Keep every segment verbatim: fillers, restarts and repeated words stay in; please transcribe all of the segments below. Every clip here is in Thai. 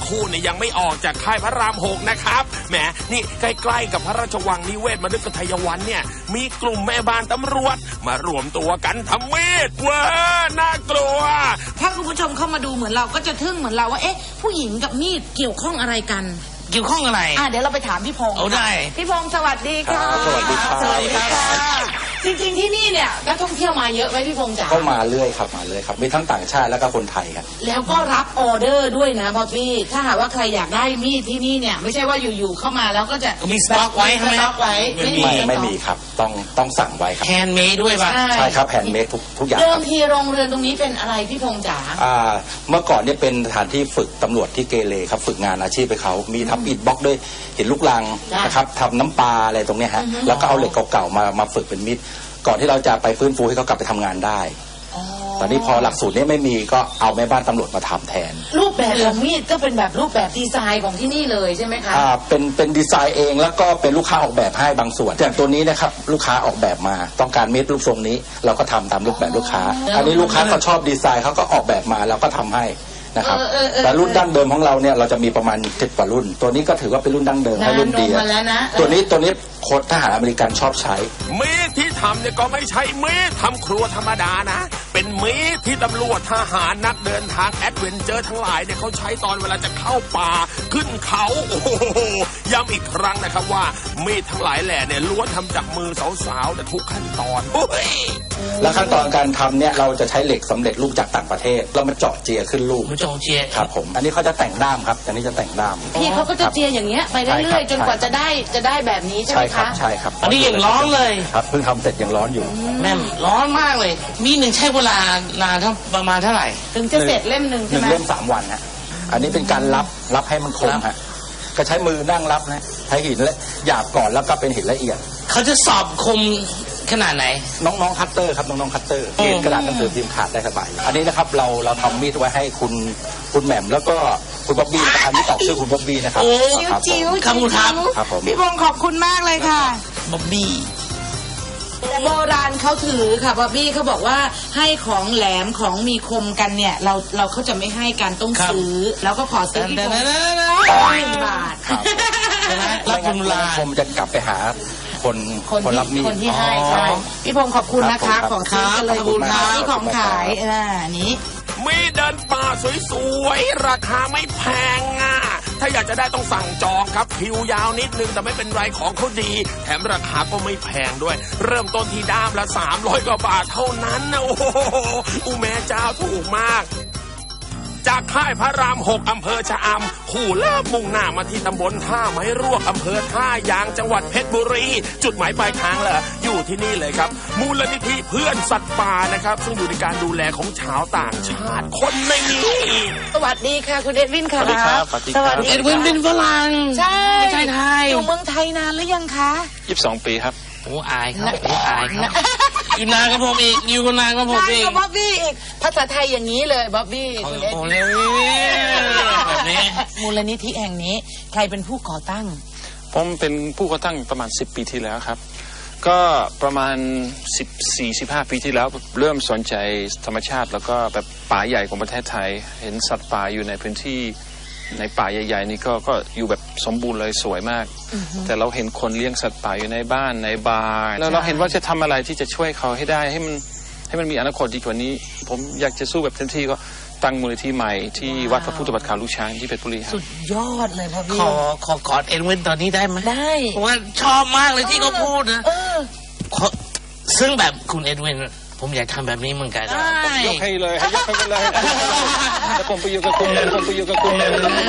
คู่เนี่ยยังไม่ออกจากค่ายพระรามหกนะครับแหมนี่ใกล้ๆกับพระราชวังนิเวศมฤคทายวันเนี่ยมีกลุ่มแม่บ้านตำรวจมารวมตัวกันทำมีดเว้อน่ากลัวถ้าคุณผู้ชมเข้ามาดูเหมือนเราก็จะทึ่งเหมือนเราว่าเอ๊ะผู้หญิงกับมีดเกี่ยวข้องอะไรกันเกี่ยวข้องอะไรอ่ะเดี๋ยวเราไปถามพี่พงศ์เอาได้พี่พงศ์สวัสดีค่ะสวัสดีครับสวัสดีค่ะจริงๆที่นี่เนี่ยนักท่องเที่ยวมาเยอะไหมพี่พงศ์จ๋าก็มาเรื่อยครับมาเรื่อยครับมีทั้งต่างชาติแล้วก็คนไทยครับแล้วก็รับออเดอร์ด้วยนะบ๊อบบี้ถ้าหากว่าใครอยากได้มีดที่นี่เนี่ยไม่ใช่ว่าอยู่ๆเข้ามาแล้วก็จะมีสต็อกไว้ใช่ไหมสต็อกไว้ไม่มีไม่มีครับต้องต้องสั่งไว้ครับแฮนด์เมดด้วยป่ะใช่ครับแฮนด์เมดทุกทุกอย่างเดิมทีโรงเรือนตรงนี้เป็นอะไรพี่พงศ์จ๋าอ่าเมื่อก่อนเนี่ยเป็นสถานที่ฝึกตำรวจที่เกเรครับฝึกงานอาชีพไปเขามีทำอิฐบล็อกด้วยเห็นลูกรังนะครับทำน้ำปลาอะไรตรงนี้ฮะแล้วก็เอาเหล็กเก่าๆมามาฝึกเป็นมีดก่อนที่เราจะไปฟื้นฟูให้เขากลับไปทำงานได้ตอนนี้พอหลักสูตรนี้ไม่มีก็เอาแม่บ้านตำรวจมาทำแทนรูปแบบของมีดก็เป็นแบบรูปแบบดีไซน์ของที่นี่เลยใช่ไหมคะอ่าเป็นเป็นดีไซน์เองแล้วก็เป็นลูกค้าออกแบบให้บางส่วนอย่างตัวนี้นะครับลูกค้าออกแบบมาต้องการมีดรูปทรงนี้เราก็ทำตามรูปแบบลูกค้าอันนี้ลูกค้าเขาชอบดีไซน์เขาก็ออกแบบมาเราก็ทำให้นะครับแต่รุ่นดั้งเดิมของเราเนี่ยเราจะมีประมาณสิบกว่ารุ่นตัวนี้ก็ถือว่าเป็นรุ่นดั้งเดิมให้รุ่นเดียวตัวนี้ตัวนี้โค้ชทหารอเมริกันชอบใช้มีดที่ทำเนี่ยก็ไม่ใช่มีดทำครัวธรรมดานะเป็นมีดที่ตำรวจทหารนักเดินทางแอดเวนเจอร์ทั้งหลายเนี่ยเขาใช้ตอนเวลาจะเข้าป่าขึ้นเขาโอ้โหย้ำอีกครั้งนะครับว่ามีดทั้งหลายแหล่เนี่ยล้วนทำจากมือสาวๆแต่ทุกขั้นตอนและขั้นตอนการทำเนี่ยเราจะใช้เหล็กสำเร็จรูปจากต่างประเทศเรามาเจาะเจียขึ้นรูปเจาะเจียครับผมอันนี้เขาจะแต่งด้ามครับอันนี้จะแต่งด้ามพี่เขาก็จะเจียอย่างเงี้ยไปเรื่อยๆจนกว่าจะได้จะได้แบบนี้ใช่ไหมคะใช่ครับอันนี้ยังร้อนเลยครับเพิ่งทำเสร็จยังร้อนอยู่แม่ร้อนมากเลยมีหนึ่งใช้เวลานานเท่าประมาณเท่าไหร่ถึงจะเสร็จเล่มหนึ่งใช่ไหมหนึ่งเล่มสามวันฮะอันนี้เป็นการรับรับให้มันคมฮะก็ใช้มือนั่งรับนะใช้หินและหยาบก่อนแล้วก็เป็นหินละเอียดเขาจะสอบคมขนาดไหนน้องๆคัตเตอร์ครับน้องๆคัตเตอร์เขียนกระดาษหนังสือพิมพ์ขาดได้สบายอันนี้นะครับเราเราทำมีดไว้ให้คุณคุณแหม่มแล้วก็คุณบ๊อบบี้อันนี้ตอกชื่อคุณบ๊อบบี้นะครับจิ๋วๆขอบคุณครับพี่พงศ์ขอบคุณมากเลยค่ะบ๊อบบี้โบราณเขาถือค่ะบ๊อบบี้เขาบอกว่าให้ของแหลมของมีคมกันเนี่ยเราเราเขาจะไม่ให้การต้องซื้อแล้วก็ขอซื้อพี่พงศ์หนึ่งบาทรับคุณลาผมจะกลับไปหาคนคนรับมีดคนที่ให้ใช่พี่พงศ์ขอบคุณนะคะของซื้อกันเลยบุญนะที่ของขายอ่านี้มีเดินป่าสวยๆราคาไม่แพงอ่ะถ้าอยากจะได้ต้องสั่งจองครับคิวยาวนิดนึงแต่ไม่เป็นไรของเขาดีแถมราคาก็ไม่แพงด้วยเริ่มต้นที่ด้ามละสามร้อยกว่าบาทเท่านั้นนะโอ้โหอุแม่เจ้าถูกมากจากค่ายพระรามหกอำเภอชะอำคู่ลาบมุ่งหน้ามาที่ตำบลท่าไม้รวกอำเภอท่ายางจังหวัดเพชรบุรีจุดหมายปลายทางเหรออยู่ที่นี่เลยครับมูลนิธิเพื่อนสัตว์ป่านะครับซึ่งอยู่ในการดูแลของชาวต่างชาติคนในนี้สวัสดีค่ะคุณเอ็ดวินค่ะสวัสดีครับสวัสดีเอ็ดวินเป็นฝรั่งใช่ไม่ใช่ไทยอยู่เมืองไทยนานหรือยังคะยี่สิบสองปีครับโอ้อายครับโอ้อายครับอยู่นานกับผมอีกอยู่กันนานกับผมอีกบ๊อบบี้อีกภาษาไทยอย่างนี้เลยบ๊อบบี้คุณเอ็ดวินแบบนี้มูลนิธิแห่งนี้ใครเป็นผู้ก่อตั้งผมเป็นผู้ก่อตั้งประมาณสิบปีที่แล้วครับก็ประมาณสิบสี่ สิบห้าปีที่แล้วเริ่มสนใจธรรมชาติแล้วก็แบบป่าใหญ่ของประเทศไทยเห็นสัตว์ป่าอยู่ในพื้นที่ในป่าใหญ่ๆนี่ก็ก็อยู่แบบสมบูรณ์เลยสวยมากแต่เราเห็นคนเลี้ยงสัตว์ป่าอยู่ในบ้านในบาร์แล้วเราเห็นว่าจะทำอะไรที่จะช่วยเขาให้ได้ให้มันให้มันมีอนาคตดีกว่านี้ผมอยากจะสู้แบบเต็มที่ก็ตั้งมูลนิธิใหม่ที่วัดพระพุทธบาทขาวลูกช้างที่เพชรบุรีสุดยอดเลยพ่อพี่ขอขอกอดเอ็ดวินตอนนี้ได้ไหมได้เพราะว่าชอบมากเลยที่เขาพูดนะซึ่งแบบคุณเอ็ดวินผมอยากทำแบบนี้เหมือนกันยกให้เลยยกให้เลยแล้วผมไปอยู่กับคุณผมไปอยู่กับคุณ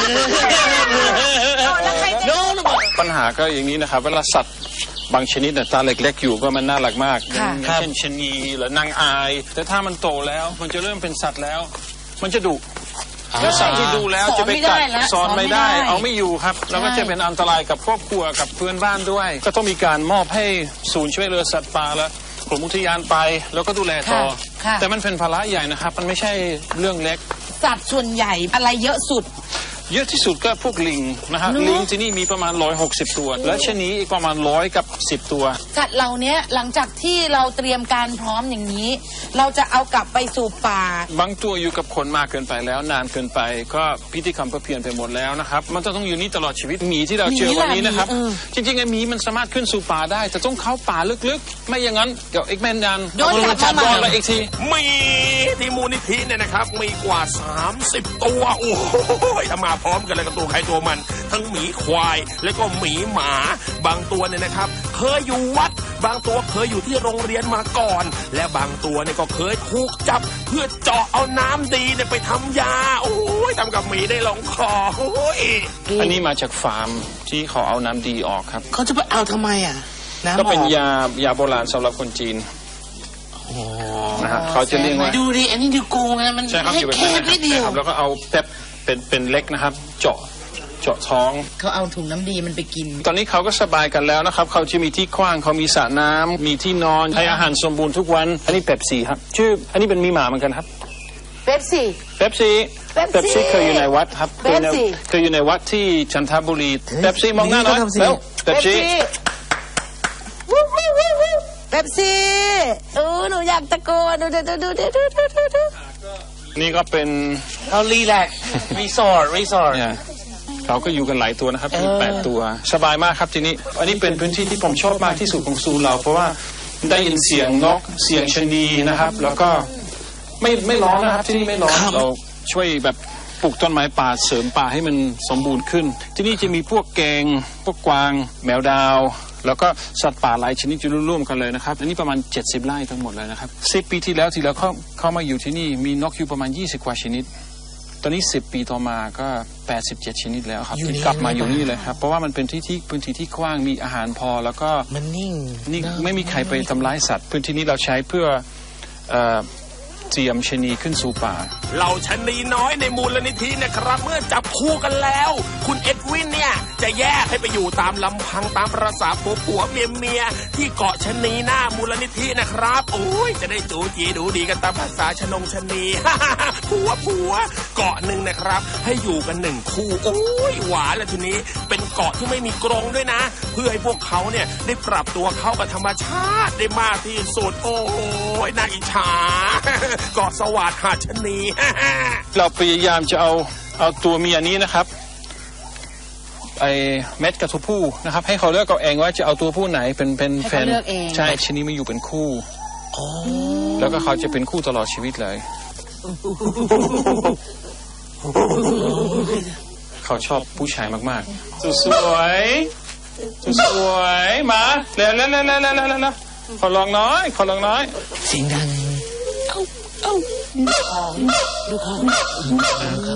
ปัญหาก็อย่างนี้นะครับเวลาสัตว์บางชนิดตาเล็กๆอยู่ก็มันน่ารักมากอย่างเช่นชะนีหรือนางอายแต่ถ้ามันโตแล้วมันจะเริ่มเป็นสัตว์แล้วมันจะดุแล้วสัตว์ที่ดูแล้วจะไปกัดสอนไม่ได้เอาไม่อยู่ครับแล้วก็จะเป็นอันตรายกับครอบครัวกับเพื่อนบ้านด้วยก็ต้องมีการมอบให้ศูนย์ช่วยเหลือสัตว์ป่าแล้วกรมอุทยานไปแล้วก็ดูแลต่อแต่มันเป็นภาระใหญ่นะครับมันไม่ใช่เรื่องเล็กสัตว์ส่วนใหญ่อะไรเยอะสุดเยอะที่สุดก็พวกลิงนะฮะลิงที่นี่มีประมาณร้อยหกสิบตัวและชะนีอีกประมาณร้อยกับสิบตัวสัตว์เหล่านี้หลังจากที่เราเตรียมการพร้อมอย่างนี้เราจะเอากลับไปสู่ป่าบางตัวอยู่กับคนมากเกินไปแล้วนานเกินไปก็พิธีกรรมก็เปลี่ยนไปหมดแล้วนะครับมันจะต้องอยู่นี่ตลอดชีวิตหมีที่เราเจอวันนี้นะครับจริงๆไอ้หมีมันสามารถขึ้นสู่ป่าได้แต่ต้องเข้าป่าลึกๆไม่อย่างนั้นเดี๋ยวเอ็กแมนยันโดนจับมาแล้วอีกทีมีที่มูลนิธิเนี่ยนะครับมีกว่าสามสิบตัวโอ้โหทำมาพร้อมกันเลยกับตัวใครตัวมันทั้งหมีควายแล้วก็หมีหมาบางตัวเนี่ยนะครับเคยอยู่วัดบางตัวเคยอยู่ที่โรงเรียนมาก่อนและบางตัวเนี่ยก็เคยถูกจับเพื่อเจาะเอาน้ำดีเนี่ยไปทำยาโอ้ยทำกับหมีได้ลงคอโอ้ยอันนี้มาจากฟาร์มที่เขาเอาน้ำดีออกครับเขาจะไปเอาทำไมอ่ะก็เป็นยายาโบราณสำหรับคนจีนนะครับเขาจะเรียกว่าดูดิอันนี้ดูกูนะมันแค่นิดเดียวแล้วก็เอาแป๊บเป็นเป็นเล็กนะครับเจาะเจาะท้องเขาเอาถุงน้ำดีมันไปกินตอนนี้เขาก็สบายกันแล้วนะครับเขาจะมีที่กว้างเขามีสระน้ำมีที่นอนให้อาหารสมบูรณ์ทุกวันอันนี้เป๊ปซี่ครับชื่ออันนี้เป็นมีหมาเหมือนกันครับเป๊ปซี่เป๊ปซี่เป๊ปซี่เคยอยู่ในวัดครับเคยอยู่ในวัดที่จันทบุรีเป๊ปซี่มองหน้าหน่อยแล้วเป๊ปซี่เป๊ปซี่เออหนูอยากตะโกนดูดูดูดูดูดูดูดูนี่ก็เป็นเขารีแลกซ์รีสอร์ทรีสอร์ทเขาก็อยู่กันหลายตัวนะครับมีแปดตัวสบายมากครับทีนี้อันนี้เป็นพื้นที่ที่ผมชอบมากที่สุดของซูเราเพราะว่าได้ยินเสียงนกเสียงชะนีนะครับแล้วก็ไม่ไม่ร้อนนะครับที่นี่ไม่ร้อนเราช่วยแบบปลูกต้นไม้ป่าเสริมป่าให้มันสมบูรณ์ขึ้นที่นี่จะมีพวกแกงพวกกวางแมวดาวแล้วก็สัตว์ป่าหลายชนิดจะร่วมกันเลยนะครับอันนี้ประมาณเจ็ดสิบไร่ทั้งหมดเลยนะครับสิบปีที่แล้วที่เราเข้าเข้ามาอยู่ที่นี่มีนกอยู่ประมาณยี่สิบกว่าชนิดตอนนี้สิบปีต่อมาก็แปดสิบเจ็ดชนิดแล้วครับที่กลับมาอยู่นี่เลยครับเพราะว่ามันเป็นที่ที่พื้นที่ที่กว้างมีอาหารพอแล้วก็มันนิ่งนี่ไม่มีใครไปทำร้ายสัตว์พื้นที่นี้เราใช้เพื่อเตรียมชะนีขึ้นสู่ป่าเหล่าชะนีน้อยในมูลนิธินะครับเมื่อจับคู่กันแล้วคุณเอ็ดวินเนี่ยจะแยกให้ไปอยู่ตามลำพังตามประสาผัวผัวเมียเมียที่เกาะชะนีหน้ามูลนิธินะครับโอ้ยจะได้จูจีดูดีกันตามภาษาชนงชะนีผัวผัวเกาะหนึ่งนะครับให้อยู่กันหนึ่งคู่โอ้ยหวานแล้วทีนี้เป็นเกาะที่ไม่มีกรงด้วยนะเพื่อให้พวกเขาเนี่ยได้ปรับตัวเข้ากับธรรมชาติได้มากที่สุดโอ้ยน่าอิจฉาเกาะสวัสดิ์หาชะนีเราพยายามจะเอาเอาตัวเมียนี้นะครับไอเม็ดกับตัวผู้นะครับให้เขาเลือกเอาเองว่าจะเอาตัวผู้ไหนเป็นเป็นแฟนใช่ชะนีมาอยู่เป็นคู่แล้วก็เขาจะเป็นคู่ตลอดชีวิตเลยเขาชอบผู้ชายมากๆสวยสวยมาเร็วเร็วเร็วเร็วเร็วเร็วขอลองน้อยขอลองน้อยเสียงดังเอ้าดูของดูของเขา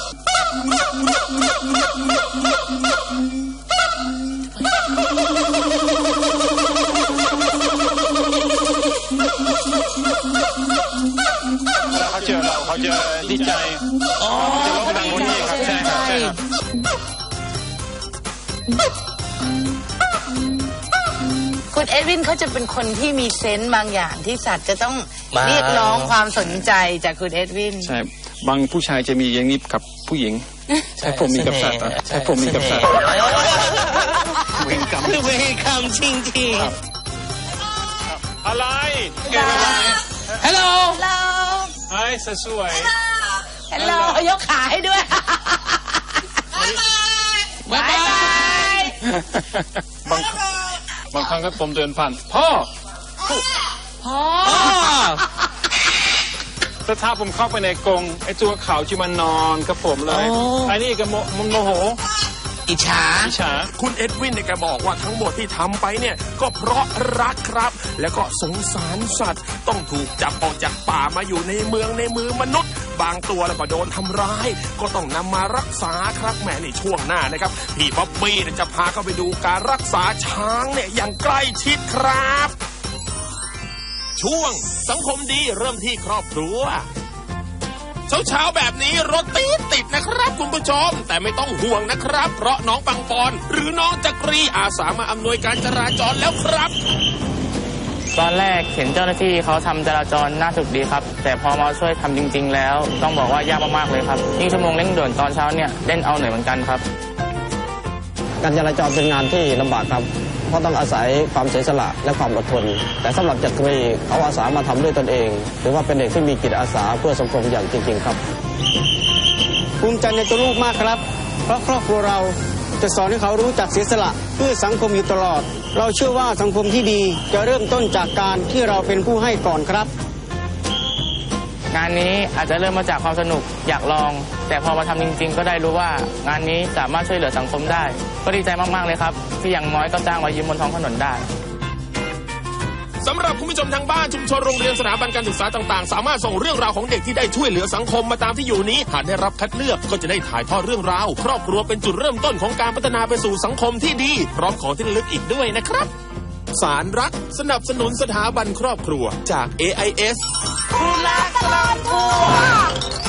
เขาเจอเราเขาจะดีใจอ๋อจะร้องดังคนนี้ครับใช่ครับใช่ครับคุณเอ็ดวินเขาจะเป็นคนที่มีเซนส์บางอย่างที่สัตว์จะต้องเรียกร้องความสนใจจากคุณเอ็ดวินใช่บางผู้ชายจะมีอย่างนี้กับผู้หญิงใช่ผมมีกับสัตว์ใช่ผมมีกับสัตว์เวรกรรมเวรกรรมจริงจริงอะไรฮัลโหลฮัลโหลไอ้สวยฮัลโหลยกขาให้ด้วยบ๊ายบายบางบางครั้งก็ผมเดินผ่านพ่อพ่อแต่ถ้าผมเข้าไปในกรงไอ้ตัวขาวที่มันนอนกับผมเลยไอ้นี่ก็มันโมโหอิจฉาอิจฉาคุณเอ็ดวินเนี่ยแกบอกว่าทั้งหมดที่ทำไปเนี่ยก็เพราะรักครับแล้วก็สงสารสัตว์ต้องถูกจับออกจากป่ามาอยู่ในเมืองในมือมนุษย์บางตัวแล้วก็โดนทำร้ายก็ต้องนำมารักษาครับแม่ในช่วงหน้านะครับพี่บ๊อบบี้จะพาเข้าไปดูการรักษาช้างเนี่ยอย่างใกล้ชิดครับช่วงสังคมดีเริ่มที่ครอบครัวเช้าๆแบบนี้รถติดติดนะครับคุณผู้ชมแต่ไม่ต้องห่วงนะครับเพราะน้องปังปอนหรือน้องจักรีอาสามาอำนวยการจราจรแล้วครับตอนแรกเห็นเจ้าหน้าที่เขาทำจราจรน่าสุขดีครับแต่พอมาช่วยทำจริง ๆ แล้วต้องบอกว่ายากมากๆเลยครับยิ่งชั่วโมงเร่งด่วนตอนเช้าเนี่ยเล่นเอาเหนื่อยเหมือนกันครับการจราจรเป็นงานที่ลำบากครับเพราะต้องอาศัยความเสียสละและความอดทนแต่สำหรับจักรีเขาอาสามาทำด้วยตนเองถือว่าเป็นเด็กที่มีจิตอาสาเพื่อสังคมอย่างจริงๆครับภูมิใจในตัวลูกมากครับเพราะครอบครัวเราจะสอนให้เขารู้จักเสียสละเพื่อสังคมอยู่ตลอดเราเชื่อว่าสังคมที่ดีจะเริ่มต้นจากการที่เราเป็นผู้ให้ก่อนครับงานนี้อาจจะเริ่มมาจากความสนุกอยากลองแต่พอมาทำจริงๆก็ได้รู้ว่างานนี้สามารถช่วยเหลือสังคมได้ก็ดีใจมากๆเลยครับที่อย่างน้อยก็จ้างไว้ยิ้มบนท้องถนนได้สำหรับคุณผู้ชมทางบ้านชุมชนโรงเรียนสถาบันการศึกษาต่างๆสามารถส่งเรื่องราวของเด็กที่ได้ช่วยเหลือสังคมมาตามที่อยู่นี้หากได้รับคัดเลือกก็จะได้ถ่ายทอดเรื่องราวครอบครัวเป็นจุดเริ่มต้นของการพัฒนาไปสู่สังคมที่ดีพร้อมของที่ระลึกอีกด้วยนะครับสารรักสนับสนุนสถาบันครอบครัวจาก เอ ไอ เอสคุณรักตลอดทัวร์